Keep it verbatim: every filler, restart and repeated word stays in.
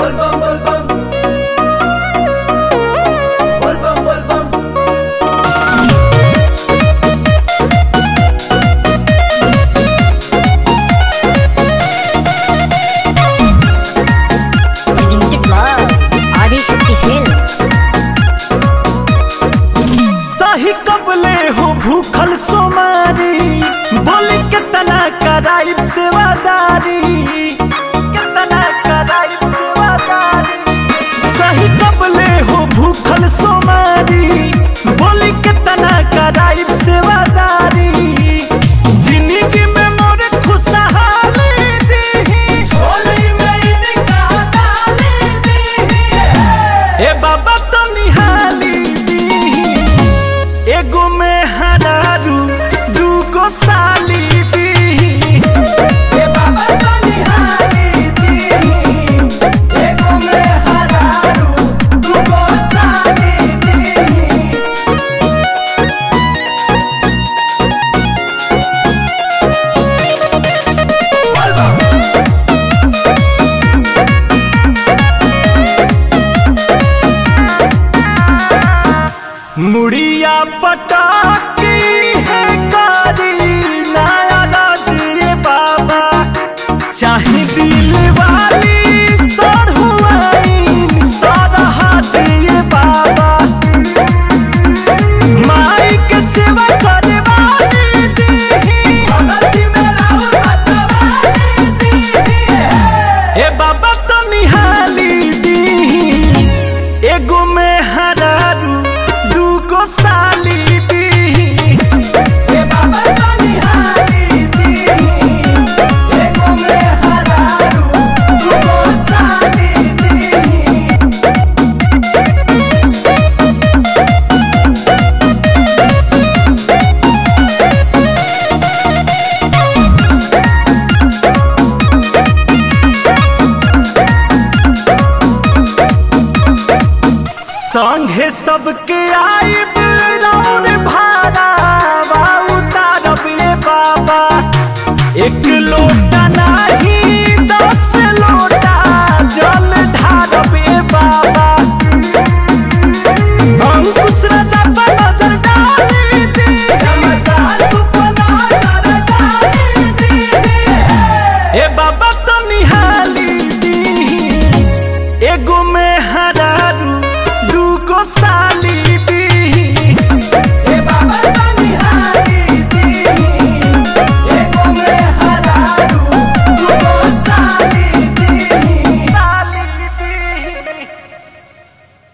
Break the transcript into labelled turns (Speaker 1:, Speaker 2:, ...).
Speaker 1: सही कबले हो भूखल सोमारी, बोली कितना कराइब सेवादारी, कितना कराइब सेवादारी। सही कबले हो भूखल सोमारी, बोली कितना कराइब सेवादारी। जिंदगी में मोर खुशहाली दी, झोली में इनका डाली दी। ए बाबा तो निहाली दी, एगो में हरारू दूगो साली दी। ए बाबा तो निहाली दी, एगो में हरारू दूगो साली दी। मुड़िया पटाकी है कारी नया राजिए बाबा, चाहे दिल वाली सड़हुआइन सारा हाजिए बाबा। माई के सेवा करे वाली दी, भगती में राउर मतवाली दी। ए बाबा तो निहाली दी, एगो में हरारू दूगो साली दी। ए बाबा तो निहाली दी, एगो में हरारू दूगो साली दी। संघे सबके आइब रौर भाड़ा उतारब ये बाबा, एक लोग